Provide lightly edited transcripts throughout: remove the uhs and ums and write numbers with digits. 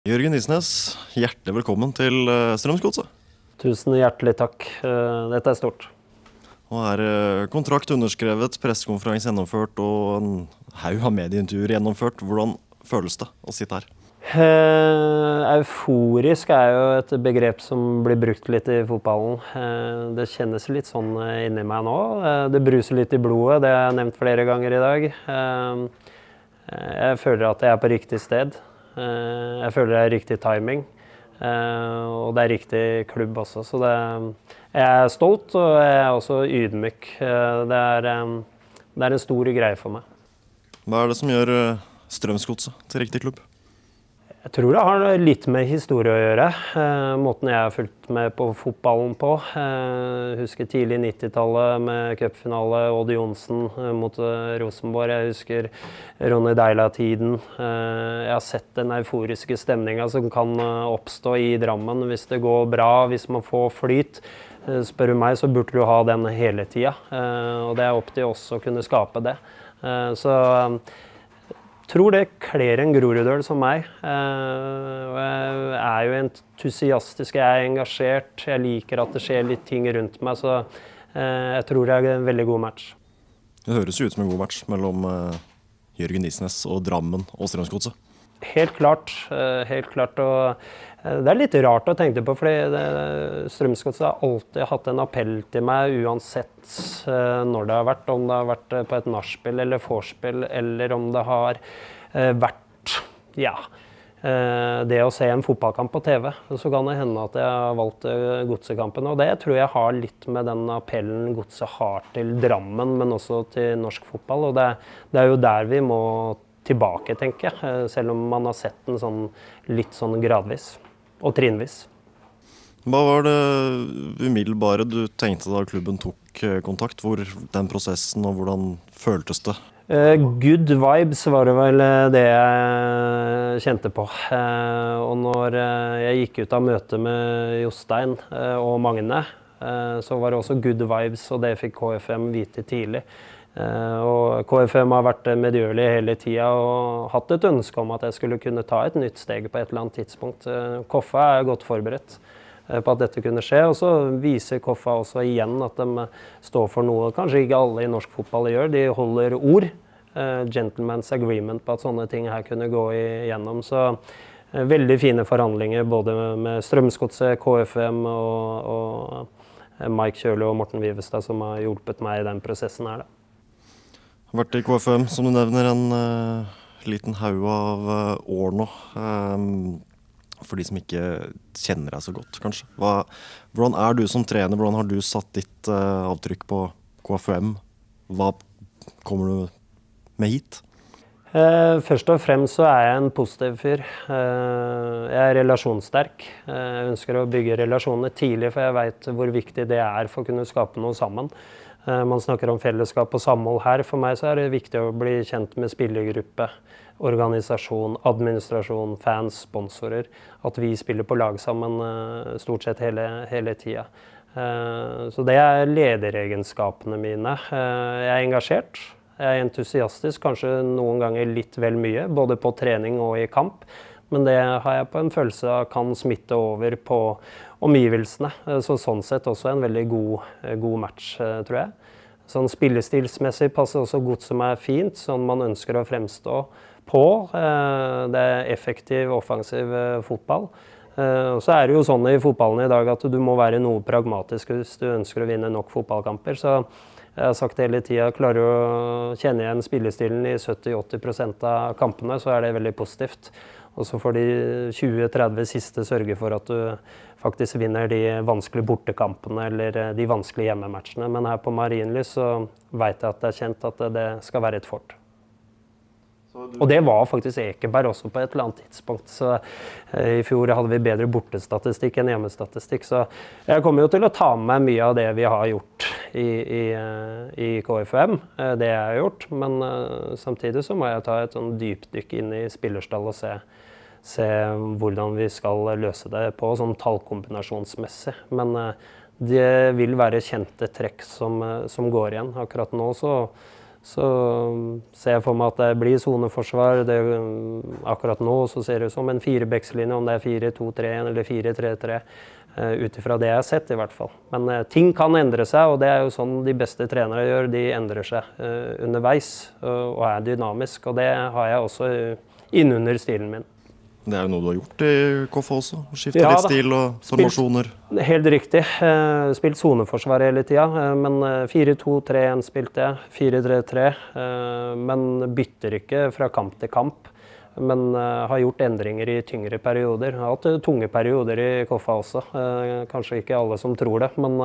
Jørgen Isnes, hjertelig velkommen til Strømsgodset. Tusen hjertelig takk. Dette er stort. Nå er kontrakt underskrevet, pressekonferanse gjennomført og en haug av medieintervjuer gjennomført. Hvordan føles det å sitte her? Euforisk er jo et begrep som blir brukt litt i fotballen. Det kjennes litt sånn inni meg nå. Det bruser litt i blodet, det har jeg nevnt flere ganger i dag. Jeg føler at jeg er på riktig sted. Jeg føler det er riktig timing, og det er riktig klubb også. Så jeg er stolt, og jeg er også ydmyk. Det er en stor greie for meg. Hva er det som gjør Strømsgodset til riktig klubb? Jeg tror det har litt med historie å gjøre. Måten jeg har fulgt med på fotballen på. Jeg husker tidlig 90-tallet med cupfinale, Odd Johnsen mot Rosenborg. Jeg husker Ronny Deila-tiden. Jeg har sett den euforiske stemningen som kan oppstå i Drammen hvis det går bra, hvis man får flyt. Spør du meg, så burde du ha den hele tiden. Og det er opp til oss å kunne skape det. Jeg tror det kler en groruddøl som meg. Jeg er jo entusiastisk, jeg er engasjert, jeg liker at det skjer litt ting rundt meg, så jeg tror det er en veldig god match. Det høres jo ut som en god match mellom Jørgen Isnes og Drammen og Strømsgodset. Helt klart, og det er litt rart å tenke på, fordi Strømsgodset har alltid hatt en appell til meg, uansett når det har vært, om det har vært på et nachspiel eller vorspiel, eller om det har vært, det å se en fotballkamp på TV. Så kan det hende at jeg har valgt Godsekampen, og det tror jeg har litt med den appellen Godset har til Drammen, men også til norsk fotball, og det er jo der vi må tilbake, tenker jeg, selv om man har sett den litt sånn gradvis og trinnvis. Hva var det umiddelbare du tenkte da klubben tok kontakt? Hvor den prosessen og hvordan føltes det? Good vibes var det vel det jeg kjente på. Og når jeg gikk ut av møtet med Jostein og Magne, så var det også good vibes, og det fikk KFM vite tidlig. Og KFM har vært medgjørlig hele tiden og hatt et ønske om at jeg skulle kunne ta et nytt steg på et eller annet tidspunkt. Koffa er godt forberedt på at dette kunne skje, og så viser Koffa også igjen at de står for noe kanskje ikke alle i norsk fotball gjør. De holder ord, gentleman's agreement på at sånne ting her kunne gå igjennom. Så veldig fine forhandlinger både med Strømsgodset, KFM og Mike Kjøle og Morten Vivestad som har hjulpet meg i den prosessen her da. Vært i KFM, som du nevner, en liten haug av år nå. For de som ikke kjenner deg så godt, kanskje. Hvordan er du som trener? Hvordan har du satt ditt avtrykk på KFM? Hva kommer du med hit? Først og fremst så er jeg en positiv fyr. Jeg er relasjonssterk. Jeg ønsker å bygge relasjoner tidlig, for jeg vet hvor viktig det er for å kunne skape noe sammen. Man snakker om fellesskap og samhold her. For meg så er det viktig å bli kjent med spillergruppe, organisasjon, administrasjon, fans, sponsorer. At vi spiller på lag sammen stort sett hele tiden. Så det er lederegenskapene mine. Jeg er engasjert, jeg er entusiastisk, kanskje noen ganger litt vel mye, både på trening og i kamp. Men det har jeg på en følelse av kan smitte over på omgivelsene. Så sånn sett også en veldig god match, tror jeg. Sånn spillestilsmessig passer også Godset som er fint, sånn man ønsker å fremstå på. Det er effektiv, offensiv fotball. Og så er det jo sånn i fotballen i dag at du må være noe pragmatisk hvis du ønsker å vinne nok fotballkamper. Så jeg har sagt hele tiden, klarer du å kjenne igjen spillestilen i 70-80% av kampene, så er det veldig positivt. Og så får de 20-30 siste sørge for at du faktisk vinner de vanskelige bortekampene eller de vanskelige hjemmematchene. Men her på Marienlyst så vet jeg at det er kjent at det skal være et fort. Og det var faktisk Ekeberg også på et eller annet tidspunkt. Så i fjor hadde vi bedre bortestatistikk enn hjemmestatistikk. Så jeg kommer jo til å ta med meg mye av det vi har gjort i KFM. Det jeg har gjort, men samtidig så må jeg ta et sånn dypdykk inn i spillerstall og se hvordan vi skal løse det på sånn tallkombinasjonsmessig. Men det vil være kjente trekk som går igjen. Akkurat nå så Så ser jeg for meg at det blir soneforsvar. Akkurat nå så ser det ut som en 4-bekslinje, om det er 4-2-3-1 eller 4-3-3. Ut ifra det jeg har sett i hvert fall. Men ting kan endre seg, og det er jo sånn de beste trenere gjør. De endrer seg underveis og er dynamisk, og det har jeg også innunder stilen min. Det er jo noe du har gjort i KFA også, skiftet litt stil og formasjoner. Helt riktig. Spilt soneforsvar hele tiden, men 4-2-3-1 spilte jeg, 4-3-3, men bytter ikke fra kamp til kamp. Men har gjort endringer i tyngre perioder. Jeg har hatt tunge perioder i KFA også, kanskje ikke alle som tror det, men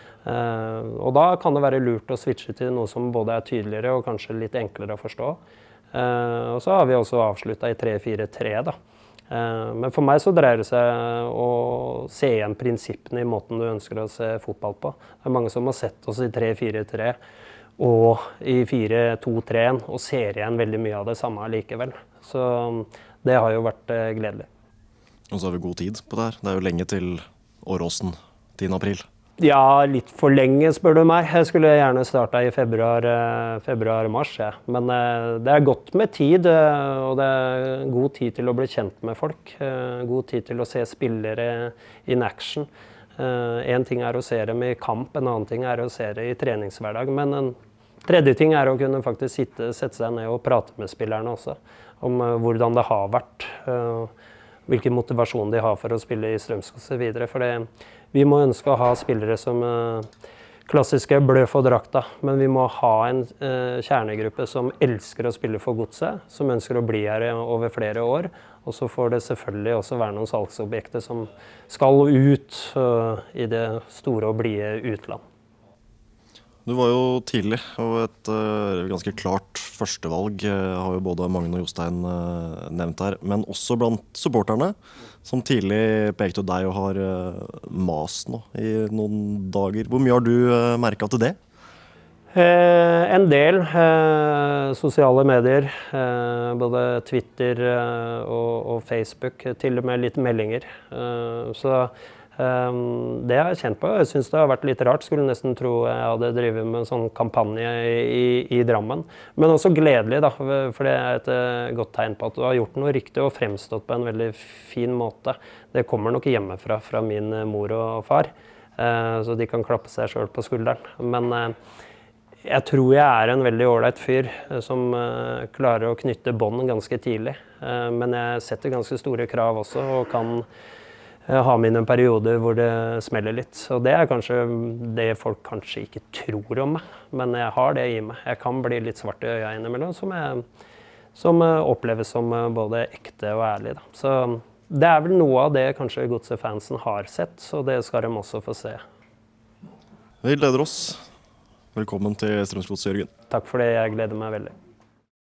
og da kan det være lurt å switche til noe som både er tydeligere og kanskje litt enklere å forstå. Og så har vi også avsluttet i 3-4-3 da. Men for meg så dreier det seg å se igjen prinsippene i måten du ønsker å se fotball på. Det er mange som har sett oss i 3-4-3 og i 4-2-3-1 og ser igjen veldig mye av det samme likevel. Så det har jo vært gledelig. Og så har vi god tid på det her. Det er jo lenge til Åråsen 10. april. Ja, litt for lenge spør du meg. Jeg skulle gjerne startet i februar-mars. Ja. Men det er godt med tid, og det er god tid til å bli kjent med folk. God tid til å se spillere in action. En ting er å se dem i kamp, en annen ting er å se dem i treningshverdag. Men en tredje ting er å kunne faktisk sette seg ned og prate med spillerne også. Om hvordan det har vært, hvilken motivasjon de har for å spille i Strømskog og så videre. For vi må ønske å ha spillere som klassiske blø for drakta, men vi må ha en kjernegruppe som elsker å spille for godset, som ønsker å bli her over flere år, og så får det selvfølgelig også være noen salgsobjekter som skal ut i det store og blide utland. Du var jo tidlig, og et ganske klart førstevalg har jo både Magne og Jostein nevnt her, men også blant supporterne, som tidlig pekte ut deg og har mast nå i noen dager. Hvor mye har du merket til det? En del sosiale medier, både Twitter og Facebook, til og med litt meldinger. Så det har jeg kjent på. Jeg synes det har vært litt rart. Skulle nesten tro jeg hadde drevet med en sånn kampanje i Drammen. Men også gledelig, da, for det er et godt tegn på at du har gjort noe riktig og fremstått på en veldig fin måte. Det kommer nok hjemmefra, fra min mor og far, så de kan klappe seg selv på skulderen. Men jeg tror jeg er en veldig ålreit fyr som klarer å knytte bånd ganske tidlig. Men jeg setter ganske store krav også, og kan ha mine perioder hvor det smeller litt. Og det er kanskje det folk kanskje ikke tror om meg, men jeg har det i meg. Jeg kan bli litt svart i øya innimellom, som oppleves som både ekte og ærlig. Da. Så det er vel noe av det kanskje Godset-fansen har sett, så det skal de også få se. Vi gleder oss. Velkommen til Strømsgods, Jørgen. Takk for det, jeg gleder meg veldig.